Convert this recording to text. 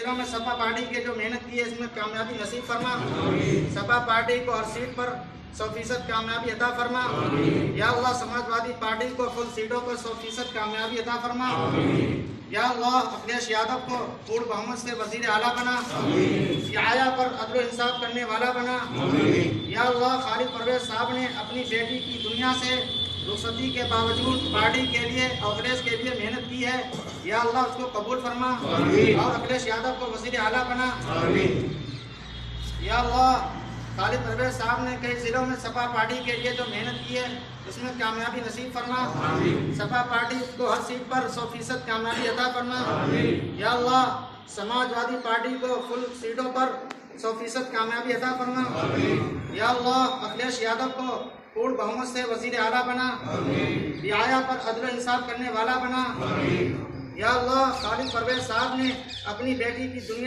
जिलों में सपा पार्टी के जो मेहनत की है इसमें कामयाबी नसीब फरमा। सपा पार्टी को हर सीट पर 100% कामयाबी अता फरमा। या अल्लाह समाजवादी पार्टी को फुल सीटों पर 100% कामयाबी अता फरमा। या अल्लाह अखिलेश यादव को पूर्ण बहुमत से वजीर आला बना। आया पर अदल इंसाफ करने वाला बना। या अल्लाह खालिद परवेज साहब ने अपनी बेटी की दुनिया से रुखसती के बावजूद पार्टी के लिए और अखिलेश के लिए मेहनत की है। या अल्लाह उसको कबूल फरमा और अखिलेश यादव को वजीर आला बना। या अल्लाह खालिद परवेज साहब ने कई जिलों में सपा पार्टी के लिए जो मेहनत की है उसमें कामयाबी नसीब फरमा। सपा पार्टी को हर सीट पर 100% कामयाबी अता फरमा। या अल्लाह समाजवादी पार्टी को फुल सीटों पर 100% कामयाबी अता फरमा। या अल्लाह अखिलेश यादव को पूर्ण बहुमत से वजीर आला बना। रियाया पर अदल इंसाफ करने वाला बना। या अल्लाह खालिद परवेज साहब ने अपनी बेटी की दुनिया